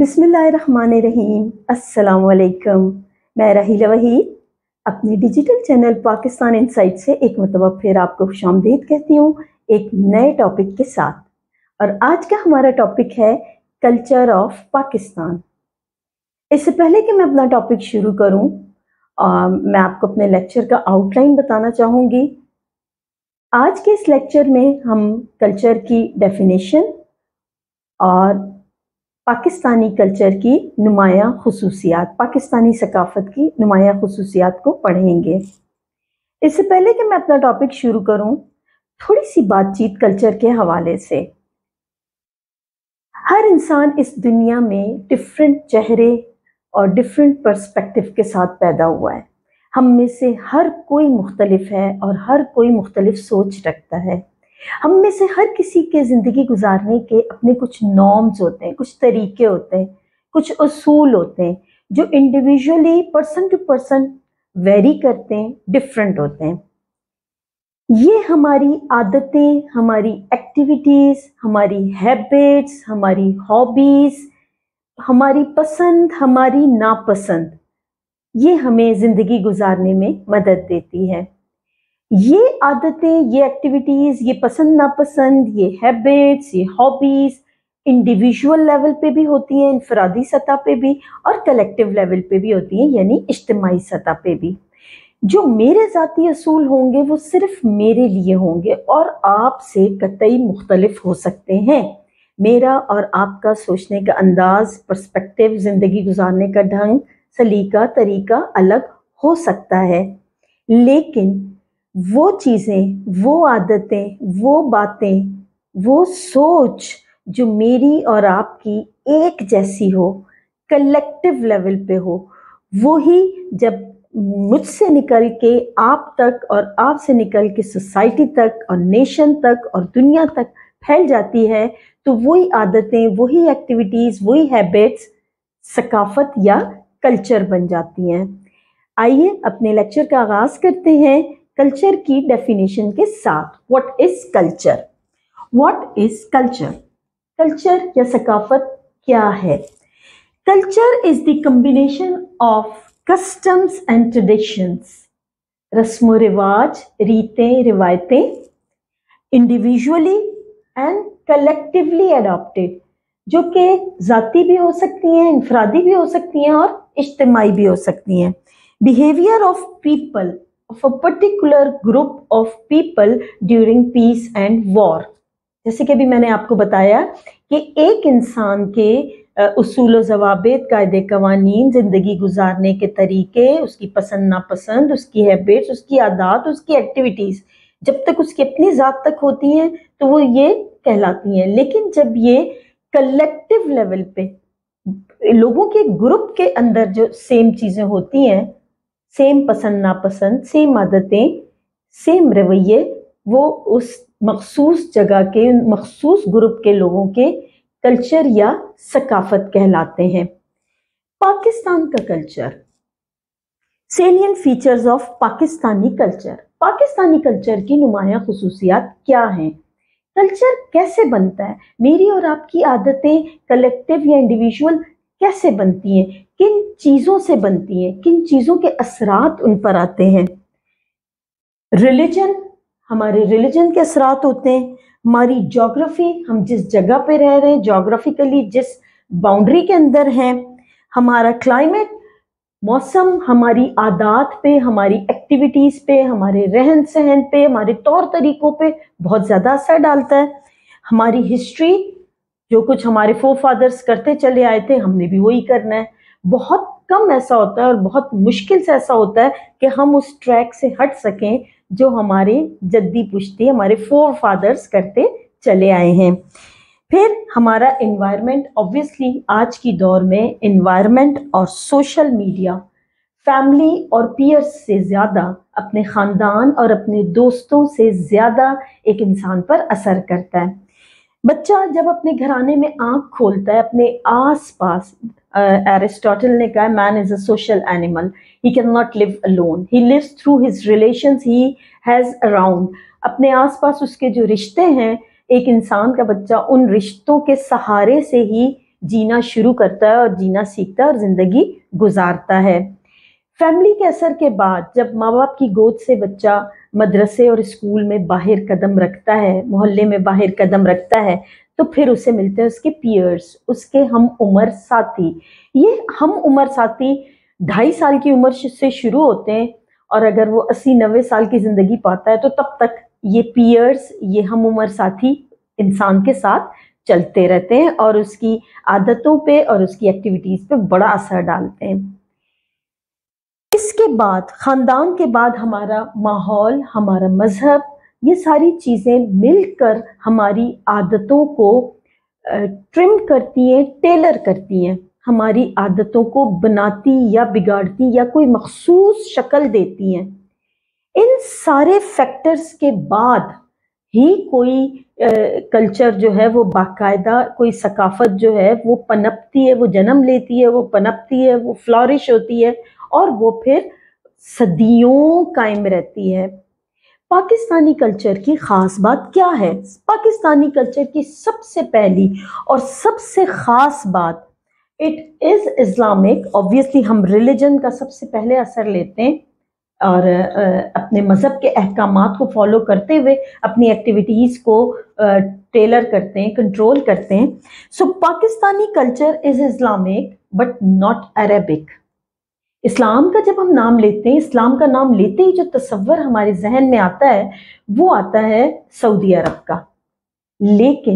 बिस्मिल्लाहिर्रहमानिर्रहीम। अस्सलाम वालेकुम। मैं राहिला वहीद अपने डिजिटल चैनल पाकिस्तान इनसाइट से एक मरतबा फिर आपको खुशामदीद कहती हूँ एक नए टॉपिक के साथ। और आज का हमारा टॉपिक है कल्चर ऑफ पाकिस्तान। इससे पहले कि मैं अपना टॉपिक शुरू करूँ, मैं आपको अपने लेक्चर का आउटलाइन बताना चाहूँगी। आज के इस लेक्चर में हम कल्चर की डेफिनेशन और पाकिस्तानी कल्चर की नुमायां खुसूसियात, पाकिस्तानी सकाफत की नुमायां खुसूसियात को पढ़ेंगे। इससे पहले कि मैं अपना टॉपिक शुरू करूं, थोड़ी सी बातचीत कल्चर के हवाले से। हर इंसान इस दुनिया में डिफरेंट चेहरे और डिफरेंट पर्सपेक्टिव के साथ पैदा हुआ है। हम में से हर कोई मुख्तलिफ है और हर कोई मुख्तलिफ सोच रखता है। हम में से हर किसी के ज़िंदगी गुजारने के अपने कुछ नॉर्म्स होते हैं, कुछ तरीके होते हैं, कुछ उसूल होते हैं जो individually person to person vary करते हैं, डिफरेंट होते हैं। ये हमारी आदतें, हमारी एक्टिविटीज़, हमारी हैबिट्स, हमारी हॉबीज़, हमारी पसंद, हमारी नापसंद, ये हमें ज़िंदगी गुजारने में मदद देती है। ये आदतें, ये एक्टिविटीज़, ये पसंद नापसंद, ये हैबिट्स, ये हॉबीज़ इंडिविजुअल लेवल पे भी होती हैं, इनफरादी सतह पे भी, और कलेक्टिव लेवल पे भी होती हैं, यानी इज्तिमाई सतह पे भी। जो मेरे ज़ाती असूल होंगे वो सिर्फ मेरे लिए होंगे और आपसे कतई मुख्तलिफ हो सकते हैं। मेरा और आपका सोचने का अंदाज़, पर्सपेक्टिव, ज़िंदगी गुजारने का ढंग, सलीका, तरीका अलग हो सकता है, लेकिन वो चीज़ें, वो आदतें, वो बातें, वो सोच जो मेरी और आपकी एक जैसी हो, कलेक्टिव लेवल पे हो, वो ही जब मुझसे निकल के आप तक और आपसे निकल के सोसाइटी तक और नेशन तक और दुनिया तक फैल जाती है, तो वही आदतें, वही एक्टिविटीज़, वही हैबिट्स सकाफत या कल्चर बन जाती हैं। आइए अपने लेक्चर का आगाज़ करते हैं कल्चर की डेफिनेशन के साथ। What is culture? What is culture? Culture या सकाफत क्या है? Culture is the combination of customs and traditions, रस्म रिवाज, रीतें, रिवायतें, इंडिविजुअली एंड कलेक्टिवली अडॉप्टेड, जो कि ज़ाती भी हो सकती हैं, इनफरादी भी हो सकती हैं और इज्तिमाई भी हो सकती हैं। Behaviour of people of a particular group of people during peace and war। जैसे कि अभी मैंने आपको बताया कि एक इंसान के उसूल ज़वाबित, कायदे कवानीन, ज़िंदगी गुजारने के तरीके, उसकी पसंद नापसंद, उसकी हैबिट्स, उसकी आदत, उसकी एक्टिविटीज़, जब तक उसकी अपनी ज़ात तक होती हैं तो वो ये कहलाती हैं। लेकिन जब ये कलेक्टिव लेवल पे लोगों के ग्रुप के अंदर जो सेम चीज़ें होती हैं, सेम पसंद नापसंद, सेम आदतें, सेम रवैये, वो उस मखसूस जगह के, मखसूस ग्रुप के लोगों के कल्चर या सकाफत कहलाते हैं। पाकिस्तान का culture, salient features of Pakistani culture. Pakistani culture की नुमायां खुसूसियात क्या हैं? कल्चर कैसे बनता है? मेरी और आपकी आदतें कलेक्टिव या इंडिविजुअल कैसे बनती हैं? किन चीज़ों से बनती हैं? किन चीज़ों के असरात उन पर आते हैं? रिलीजन, हमारे रिलीजन के असरात होते हैं। हमारी ज्योग्राफी, हम जिस जगह पे रह रहे हैं, ज्योग्राफिकली जिस बाउंड्री के अंदर हैं। हमारा क्लाइमेट, मौसम, हमारी आदत पे, हमारी एक्टिविटीज़ पे, हमारे रहन सहन पे, हमारे तौर तरीक़ों पे बहुत ज़्यादा असर डालता है। हमारी हिस्ट्री, जो कुछ हमारे फोर फादर्स करते चले आए थे, हमने भी वही करना है। बहुत कम ऐसा होता है और बहुत मुश्किल से ऐसा होता है कि हम उस ट्रैक से हट सकें जो हमारे जद्दी पुश्ती, हमारे फोर फादर्स करते चले आए हैं। फिर हमारा एनवायरनमेंट, ऑब्वियसली आज की दौर में एनवायरनमेंट और सोशल मीडिया फैमिली और पीयर्स से ज़्यादा, अपने ख़ानदान और अपने दोस्तों से ज़्यादा एक इंसान पर असर करता है। बच्चा जब अपने घराने में आँख खोलता है, अपने आस पास, एरिस्टोटल ने कहा man is a social animal, he can not live alone, he lives through his relations he has around. अपने आस पास उसके जो रिश्ते हैं, एक इंसान का बच्चा उन रिश्तों के सहारे से ही जीना शुरू करता है और जीना सीखता है और ज़िंदगी गुजारता है। फैमिली के असर के बाद जब माँ बाप की गोद से बच्चा मदरसे और स्कूल में बाहर कदम रखता है, मोहल्ले में बाहर कदम रखता है, तो फिर उसे मिलते हैं उसके पीयर्स, उसके हम उम्र साथी। ये हम उम्र साथी 2.5 साल की उम्र से शुरू होते हैं और अगर वो 80-90 साल की ज़िंदगी पाता है तो तब तक ये पीयर्स, ये हम उम्र साथी इंसान के साथ चलते रहते हैं और उसकी आदतों पे और उसकी एक्टिविटीज़ पे बड़ा असर डालते हैं। इसके बाद ख़ानदान के बाद हमारा माहौल, हमारा मज़हब, ये सारी चीज़ें मिलकर हमारी आदतों को ट्रिम करती हैं, टेलर करती हैं, हमारी आदतों को बनाती या बिगाड़ती या कोई मखसूस शक्ल देती हैं। इन सारे फैक्टर्स के बाद ही कोई कल्चर जो है वो बाकायदा, कोई सकाफत जो है वो पनपती है, वो जन्म लेती है, वो पनपती है, वो फ्लॉरिश होती है और वो फिर सदियों कायम रहती है। पाकिस्तानी कल्चर की ख़ास बात क्या है? पाकिस्तानी कल्चर की सबसे पहली और सबसे ख़ास बात, इट इज़ इस्लामिक। ऑब्वियसली हम रिलीजन का सबसे पहले असर लेते हैं और अपने मज़हब के अहकामात को फॉलो करते हुए अपनी एक्टिविटीज़ को टेलर करते हैं, कंट्रोल करते हैं। So Pakistani culture is Islamic but not Arabic. इस्लाम का जब हम नाम लेते हैं, इस्लाम का नाम लेते ही जो तसव्वुर हमारे जहन में आता है वो आता है सऊदी अरब का। लेकिन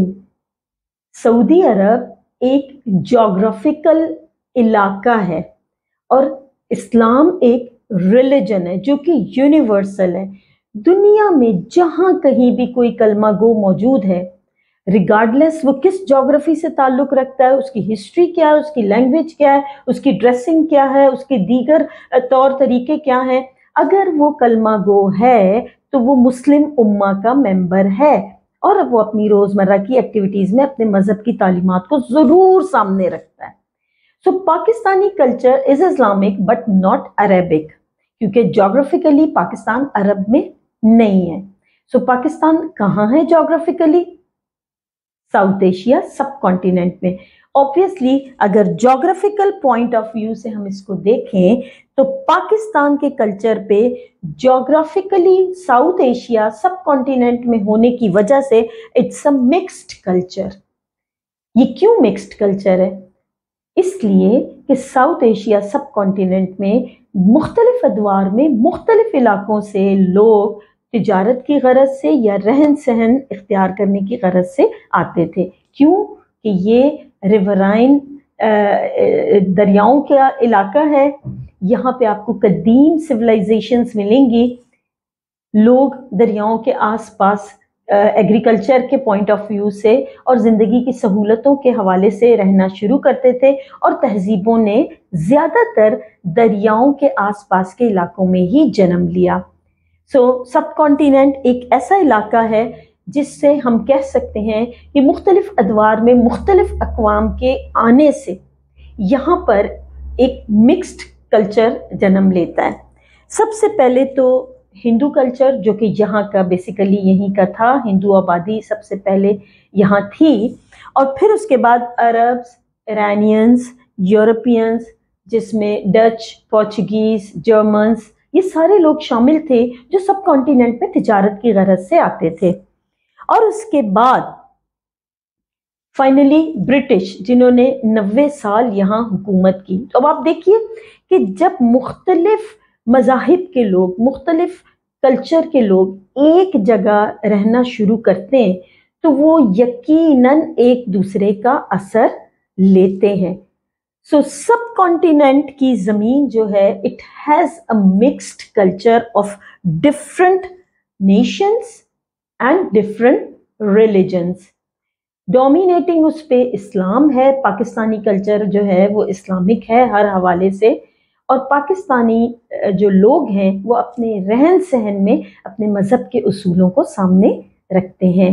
सऊदी अरब एक जोग्राफिकल इलाका है और इस्लाम एक रिलीजन है जो कि यूनिवर्सल है। दुनिया में जहाँ कहीं भी कोई कलमा गो मौजूद है, रिगार्डलेस वो किस जोग्राफी से ताल्लुक़ रखता है, उसकी हिस्ट्री क्या है, उसकी लैंग्वेज क्या है, उसकी ड्रेसिंग क्या है, उसके दीगर तौर तरीके क्या हैं, अगर वो कलमा गो है तो वो मुस्लिम उम्मा का मेंबर है और वो अपनी रोज़मर्रा की एक्टिविटीज़ में अपने मज़हब की तालीमात को ज़रूर सामने रखता है। So Pakistani culture is Islamic but not Arabic, क्योंकि जोग्राफिकली पाकिस्तान अरब में नहीं है। सो पाकिस्तान कहाँ है geographically? South Asia subcontinent में। ऑब्वियसली अगर जोग्राफिकल पॉइंट ऑफ व्यू से हम इसको देखें तो पाकिस्तान के कल्चर पे geographically South Asia subcontinent में होने की वजह से इट्स अ मिक्स्ड कल्चर। ये क्यों मिक्स्ड कल्चर है? इसलिए कि साउथ एशिया सब कॉन्टिनेंट में मुख्तलिफ अदवार में मुख्तलिफ इलाकों से लोग तिजारत की गरज से या रहन सहन इख्तियार करने की गरज से आते थे। क्यों? कि ये रिवराइन दरियाओं का इलाका है, यहाँ पे आपको कदीम सिविलाइजेशंस मिलेंगी। लोग दरियाओं के आसपास एग्रीकल्चर के पॉइंट ऑफ व्यू से और ज़िंदगी की सहूलतों के हवाले से रहना शुरू करते थे और तहजीबों ने ज़्यादातर दरियाओं के आसपास के इलाकों में ही जन्म लिया। सो सब कॉन्टिनेंट एक ऐसा इलाका है जिससे हम कह सकते हैं कि मुख्तलिफ अदवार में मुख्तलिफ अक़वाम के आने से यहाँ पर एक मिक्स्ड कल्चर जन्म लेता है। सबसे पहले तो हिंदू कल्चर, जो कि यहाँ का बेसिकली यहीं का था, हिंदू आबादी सबसे पहले यहाँ थी, और फिर उसके बाद अरब्स, ईरानियंस, यूरोपियंस, जिसमें डच, पोर्चुगीज़, जर्मन्स, ये सारे लोग शामिल थे जो सब कॉन्टिनेंट में तिजारत की गरज से आते थे। और उसके बाद फाइनली ब्रिटिश, जिन्होंने 90 साल यहाँ हुकूमत की। तो अब आप देखिए कि जब मुख्तलिफ मज़ाहिब के लोग, मुख्तलिफ कल्चर के लोग एक जगह रहना शुरू करते हैं तो वो यकीनन एक दूसरे का असर लेते हैं। सो सब कॉन्टिनेंट की ज़मीन जो है, it has a mixed culture of different nations and different religions. Dominating उस पे इस्लाम है। पाकिस्तानी कल्चर जो है वो इस्लामिक है हर हवाले से, और पाकिस्तानी जो लोग हैं वो अपने रहन सहन में अपने मज़हब के उसूलों को सामने रखते हैं।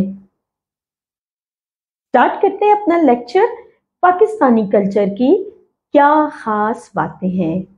स्टार्ट करते हैं अपना लेक्चर। पाकिस्तानी कल्चर की क्या ख़ास बातें हैं।